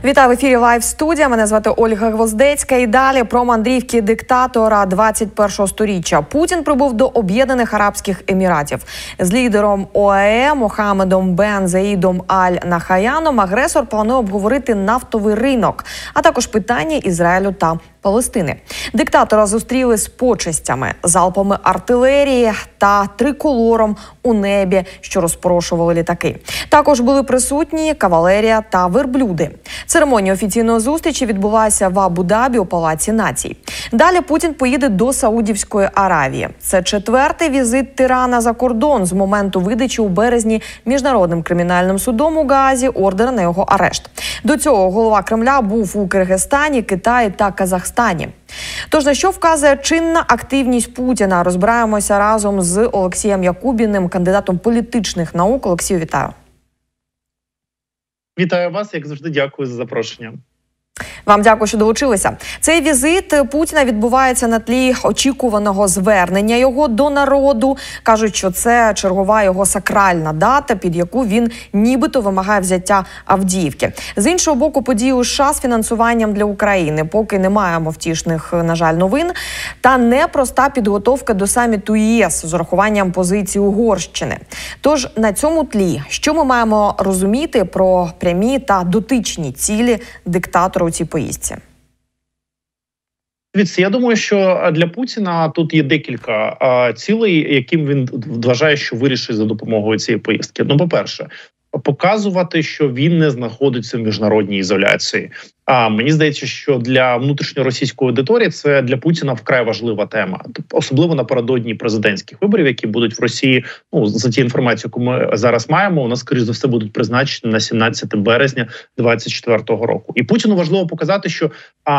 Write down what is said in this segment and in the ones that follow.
Вітаю в ефірі Лайв студія. Мене звати Ольга Гвоздецька. І далі про мандрівки диктатора 21-го сторіччя. Путін прибув до Об'єднаних Арабських Еміратів. З лідером ОАЕ Мохаммедом бен Заїдом Аль-Нахаяном агресор планує обговорити нафтовий ринок, а також питання Ізраїлю та Палестини. Диктатора зустріли з почестями, залпами артилерії та триколором у небі, що розпорошували літаки. Також були присутні кавалерія та верблюди. Церемонія офіційної зустрічі відбулася в Абу-Дабі у Палаці націй. Далі Путін поїде до Саудівської Аравії. Це четвертий візит тирана за кордон з моменту видачі у березні Міжнародним кримінальним судом у Гаазі ордера на його арешт. До цього голова Кремля був у Киргизстані, Китаї та Казахстані. Тож на що вказує чинна активність Путіна? Розбираємося разом з Олексієм Якубіним, кандидатом політичних наук. Олексію, вітаю. Вітаю вас, як завжди, дякую за запрошення. Вам дякую, що долучилися. Цей візит Путіна відбувається на тлі очікуваного звернення його до народу. Кажуть, що це чергова його сакральна дата, під яку він нібито вимагає взяття Авдіївки. З іншого боку, події у США з фінансуванням для України. Поки не маємо втішних, на жаль, новин. Та непроста підготовка до саміту ЄС з урахуванням позиції Угорщини. Тож на цьому тлі, що ми маємо розуміти про прямі та дотичні цілі диктатора у цій поїздці? Я думаю, що для Путіна тут є декілька цілей, яким він вважає, що вирішить за допомогою цієї поїздки. Ну, по-перше, показувати, що він не знаходиться в міжнародній ізоляції. Мені здається, що для внутрішньоросійської аудиторії це для Путіна вкрай важлива тема, особливо напередодні президентських виборів, які будуть в Росії. Ну, за ті інформацію, яку ми зараз маємо, у нас, скоріш за все, будуть призначені на 17 березня 2024 року. І Путіну важливо показати, що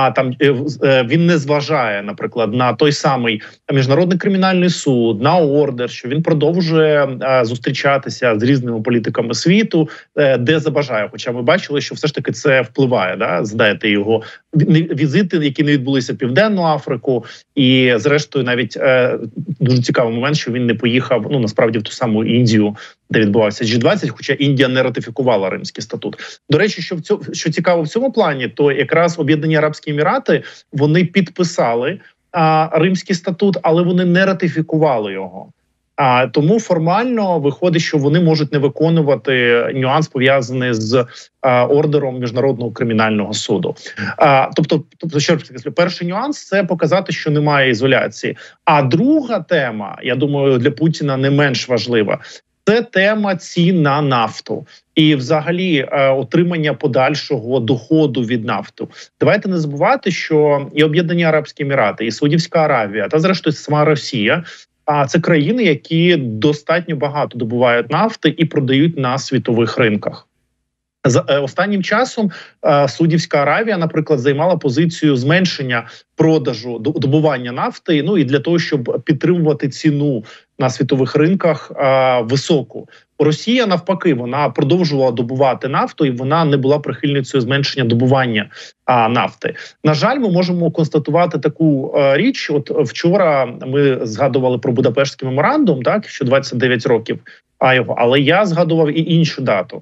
він не зважає, наприклад, на той самий міжнародний кримінальний суд, на ордер, що він продовжує зустрічатися з різними політиками світу, де забажає. Хоча ми бачили, що все ж таки це впливає, здаєте, його візити, які не відбулися в Південну Африку, і зрештою навіть дуже цікавий момент, що він не поїхав, насправді, в ту саму Індію, де відбувався G20, хоча Індія не ратифікувала Римський статут. До речі, що цікаво в цьому плані, то якраз Об'єднані Арабські Емірати, вони підписали Римський статут, але вони не ратифікували його. Тому формально виходить, що вони можуть не виконувати нюанс, пов'язаний з ордером Міжнародного кримінального суду. Тобто, ще раз підкреслю, перший нюанс – це показати, що немає ізоляції. А друга тема, я думаю, для Путіна не менш важлива – це тема цін на нафту і взагалі отримання подальшого доходу від нафту. Давайте не забувати, що і Об'єднані Арабські Емірати, і Саудівська Аравія, та зрештою сама Росія – це країни, які достатньо багато добувають нафти і продають на світових ринках. Останнім часом Саудівська Аравія, наприклад, займала позицію зменшення продажу, добування нафти, і для того, щоб підтримувати ціну на світових ринках високу. Росія, навпаки, вона продовжувала добувати нафту, і вона не була прихильницею зменшення добування нафти. На жаль, ми можемо констатувати таку річ. От вчора ми згадували про Будапештський меморандум, що 29 років його, але я згадував і іншу дату.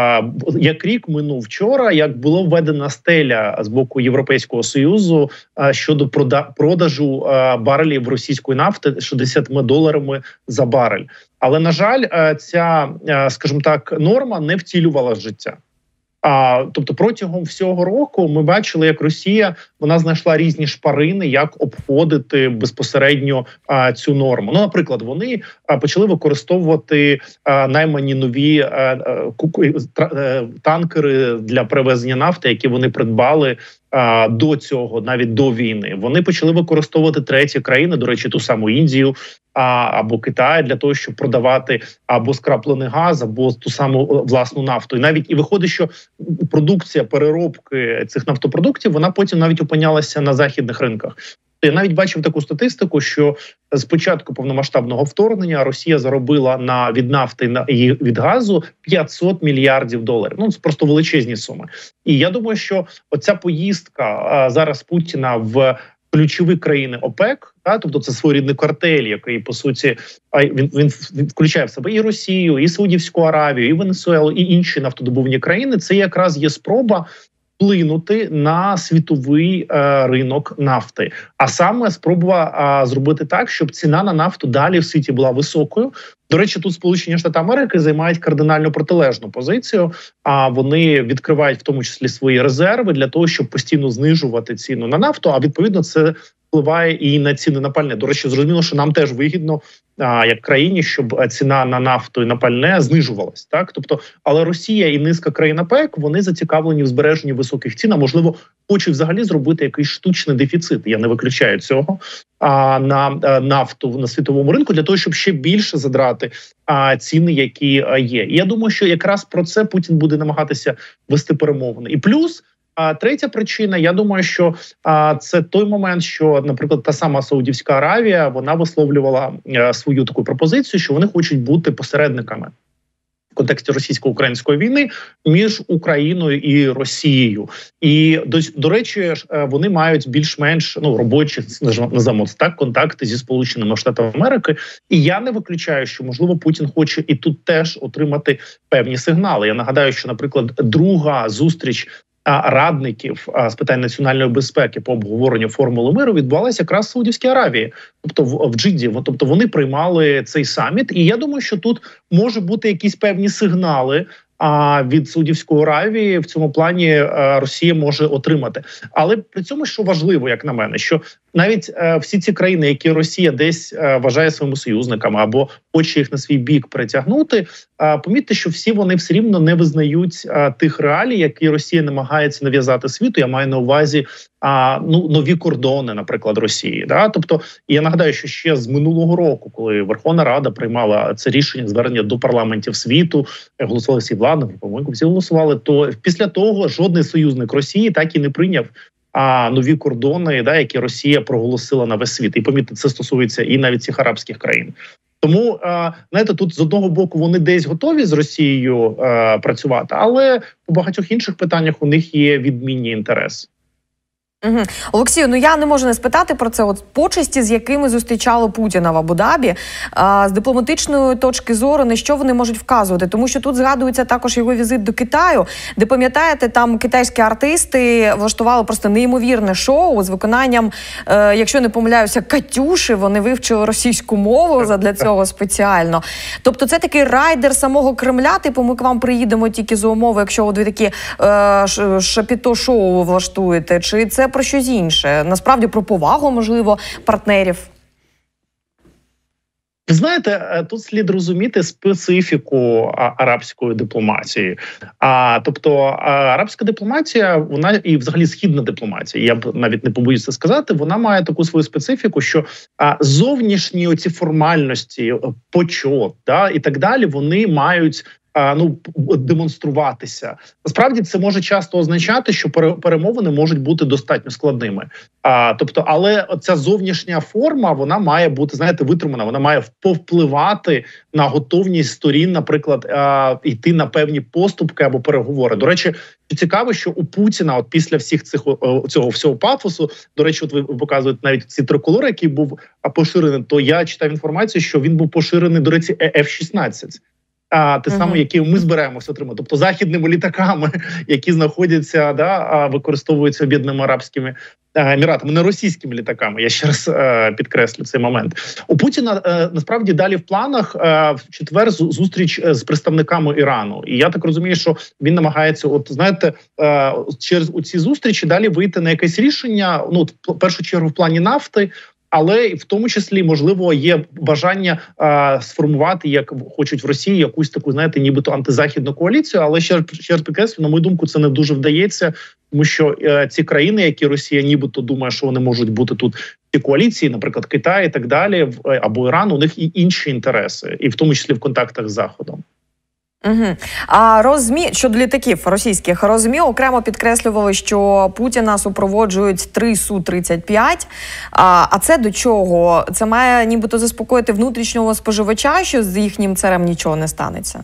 Як рік минув вчора, як було введена стеля з боку Європейського Союзу щодо продажу барелів російської нафти $60 за барель. Але, на жаль, ця, скажімо так, норма не втілювала життя. Тобто протягом всього року ми бачили, як Росія, вона знайшла різні шпарини, як обходити безпосередньо цю норму. Наприклад, вони почали використовувати наймані нові танкери для перевезення нафти, які вони придбали до цього, навіть до війни. Вони почали використовувати треті країни, до речі, ту саму Індію, або Китай, для того, щоб продавати або скраплений газ, або ту саму власну нафту. І навіть виходить, що продукція переробки цих нафтопродуктів, вона потім навіть опинялася на західних ринках. Я навіть бачив таку статистику, що з початку повномасштабного вторгнення Росія заробила від нафти і від газу $500 мільярдів. Це просто величезні суми. І я думаю, що оця поїздка зараз Путіна в ключові країни ОПЕК, тобто це своєрідний картель, який, по суті, він включає в себе і Росію, і Саудівську Аравію, і Венесуелу, і інші нафтодобувні країни. Це якраз є спроба вплинути на світовий ринок нафти, а саме спроба зробити так, щоб ціна на нафту далі в світі була високою. До речі, тут Сполучені Штати Америки займають кардинально протилежну позицію. А вони відкривають в тому числі свої резерви для того, щоб постійно знижувати ціну на нафту. А відповідно це впливає і на ціни на пальне. До речі, зрозуміло, що нам теж вигідно, як країні, щоб ціна на нафту і на пальне знижувалась. Так, тобто, але Росія і низка країн ОПЕК, вони зацікавлені в збереженні високих цін. А можливо, хочуть взагалі зробити якийсь штучний дефіцит. Я не виключаю цього на нафту на світовому ринку для того, щоб ще більше задрати ціни, які є. І я думаю, що якраз про це Путін буде намагатися вести перемовини. І плюс. А третя причина, я думаю, що це той момент, що, наприклад, та сама Саудівська Аравія, вона висловлювала свою таку пропозицію, що вони хочуть бути посередниками в контексті російсько-української війни між Україною і Росією. І, до речі, вони мають більш-менш робочі, називаємо так, контакти зі Сполученими Штатами Америки. І я не виключаю, що, можливо, Путін хоче і тут теж отримати певні сигнали. Я нагадаю, що, наприклад, друга зустріч радників з питань національної безпеки по обговоренню формули миру відбувалася якраз в Саудівській Аравії, тобто в Джидді. Тобто вони приймали цей саміт. І я думаю, що тут може бути якісь певні сигнали від Саудівської Аравії в цьому плані Росія може отримати. Але при цьому, що важливо, як на мене, що навіть всі ці країни, які Росія десь вважає своїми союзниками або хоче їх на свій бік притягнути, помітьте, що всі вони все рівно не визнають тих реалій, які Росія намагається нав'язати світу. Я маю на увазі нові кордони, наприклад, Росії. Да? Тобто, я нагадаю, що ще з минулого року, коли Верховна Рада приймала це рішення, звернення до парламентів світу, голосували всі влади, по-моєму, всі голосували, то після того жодний союзник Росії так і не прийняв нові кордони, які Росія проголосила на весь світ. І помітьте, це стосується і навіть цих арабських країн. Тому, знаєте, тут з одного боку вони десь готові з Росією працювати, але по багатьох інших питаннях у них є відмінні інтереси. Угу. Олексію, я не можу не спитати про це. Почесті, з якими зустрічали Путіна в Абу-Дабі, з дипломатичної точки зору, на що вони можуть вказувати? Тому що тут згадується також його візит до Китаю, де, пам'ятаєте, там китайські артисти влаштували просто неймовірне шоу з виконанням, якщо не помиляюся, «Катюші». Вони вивчили російську мову задля цього спеціально. Тобто це такий райдер самого Кремля, типу ми к вам приїдемо тільки за умови, якщо ви такі шапіто-шоу влаштуєте, чи це про щось інше? Насправді про повагу, можливо, партнерів? Ви знаєте, тут слід розуміти специфіку арабської дипломатії. Тобто арабська дипломатія, вона і взагалі східна дипломатія, я б навіть не побоюся сказати, вона має таку свою специфіку, що зовнішні оці формальності, почот, і так далі, вони мають демонструватися. Насправді це може часто означати, що перемовини можуть бути достатньо складними. Тобто, але ця зовнішня форма, вона має бути, знаєте, витримана, вона має повпливати на готовність сторін, наприклад, йти на певні поступки або переговори. До речі, цікаво, що у Путіна, після всіх цього всього пафосу, до речі, ви показуєте навіть ці триколори, який був поширений, то я читав інформацію, що він був поширений, до речі, F-16. Те саме, які ми збираємося отримати, тобто західними літаками, які знаходяться, використовуються Об'єднаними Арабськими Еміратами, не російськими літаками. Я ще раз підкреслю цей момент. У Путіна насправді далі в планах в четвер зустріч з представниками Ірану. І я так розумію, що він намагається, через ці зустрічі далі вийти на якесь рішення, в першу чергу в плані нафти, але в тому числі, можливо, є бажання сформувати, як хочуть в Росії, якусь таку, знаєте, нібито антизахідну коаліцію. Але ще раз підкреслю, на мою думку, це не дуже вдається, тому що ці країни, які Росія нібито думає, що вони можуть бути тут в цій коаліції, наприклад, Китай і так далі, або Іран, у них і інші інтереси, і в тому числі в контактах з Заходом. Угу. Щодо літаків російських, РосЗМІ окремо підкреслювали, що Путіна супроводжують 3 Су-35. А це до чого? Це має нібито заспокоїти внутрішнього споживача, що з їхнім царем нічого не станеться?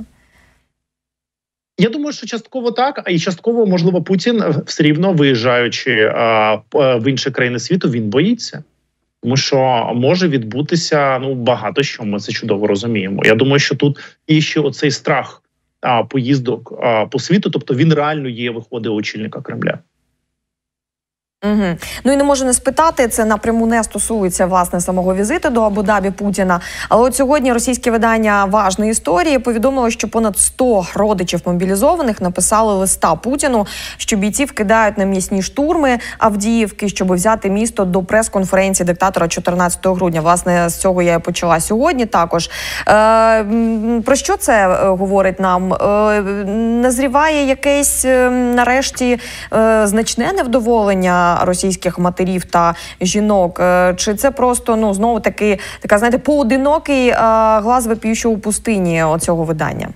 Я думаю, що частково так, а і частково, можливо, Путін все рівно, виїжджаючи в інші країни світу, він боїться. Тому що може відбутися багато що, ми це чудово розуміємо. Я думаю, що тут є ще оцей страх поїздок по світу. Тобто він реально є, виходить, очільника Кремля. Угу. Ну і не можу не спитати, це напряму не стосується, власне, самого візиту до Абу-Дабі Путіна. Але от сьогодні російське видання «Важної історії» повідомило, що понад 100 родичів мобілізованих написали листа Путіну, що бійців кидають на м'ясні штурми Авдіївки, щоб взяти місто до прес-конференції диктатора 14 грудня. Власне, з цього я і почала сьогодні також. Про що це говорить нам? Назріває якесь, нарешті, значне невдоволення російських матерів та жінок? Чи це просто, знову таки, така, знаєте, поодинокий глаз вопіющого у пустині оцього видання?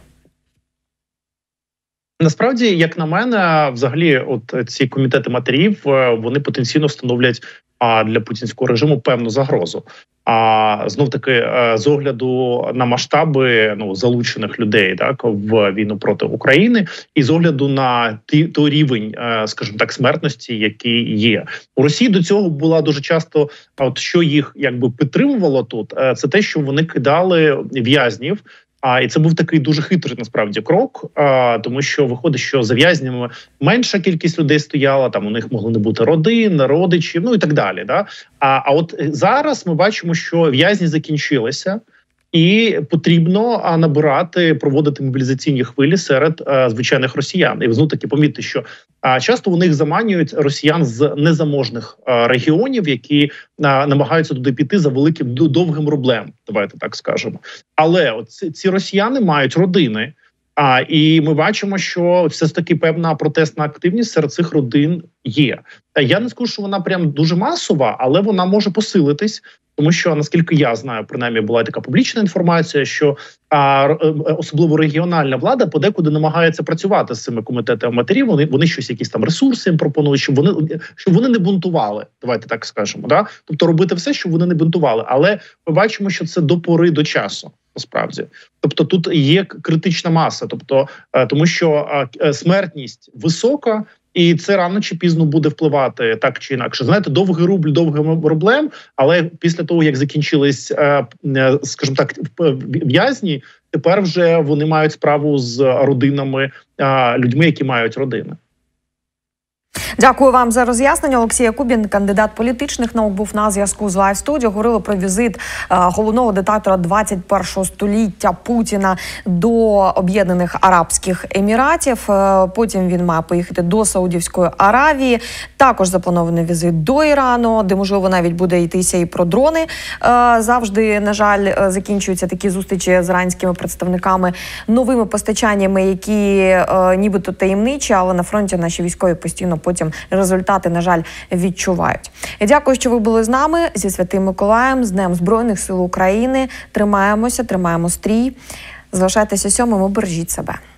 Насправді, як на мене, взагалі, от ці комітети матерів, вони потенційно становлять для путінського режиму певну загрозу. Знов таки, з огляду на масштаби залучених людей в війну проти України, і з огляду на той рівень, скажімо так, смертності, який є у Росії, до цього була дуже часто, що їх підтримувало тут, це те, що вони кидали в'язнів. І це був такий дуже хитрий, насправді, крок, тому що виходить, що за в'язнями менша кількість людей стояла, там у них могли не бути родин, родичів, і так далі. Да? А от зараз ми бачимо, що в'язні закінчилися, і потрібно проводити мобілізаційні хвилі серед звичайних росіян. І знову таки помітьте, що часто у них заманюють росіян з незаможних регіонів, які намагаються туди піти за великим довгим рублем, давайте так скажемо. Але ці росіяни мають родини, і ми бачимо, що все ж таки певна протестна активність серед цих родин є. Я не скажу, що вона прям дуже масова, але вона може посилитись, тому що, наскільки я знаю, принаймні була така публічна інформація, що особливо регіональна влада подекуди намагається працювати з цими комітетами матерів. Вони щось, якісь там ресурси їм пропонують, щоб вони не бунтували. Давайте так скажемо. Да? Тобто робити все, щоб вони не бунтували. Але ми бачимо, що це до пори до часу. Насправді, тобто тут є критична маса, тому що смертність висока, і це рано чи пізно буде впливати так чи інакше. Знаєте, довгий рубль довгим рублем, але після того, як закінчились, скажімо так, в'язні, тепер вже вони мають справу з родинами, людьми, які мають родини. Дякую вам за роз'яснення. Олексій Якубін, кандидат політичних наук, був на зв'язку з Live Studio. Говорили про візит головного диктатора 21-го століття Путіна до Об'єднаних Арабських Еміратів. Потім він має поїхати до Саудівської Аравії. Також запланований візит до Ірану, де, можливо, навіть буде йтися і про дрони. Завжди, на жаль, закінчуються такі зустрічі з іранськими представниками новими постачаннями, які нібито таємничі, але на фронті наші військові постійно потім результати, на жаль, відчувають. І дякую, що ви були з нами. Зі Святим Миколаєм, з Днем Збройних Сил України. Тримаємося, тримаємо стрій. Залишайтеся сьомими, бережіть себе.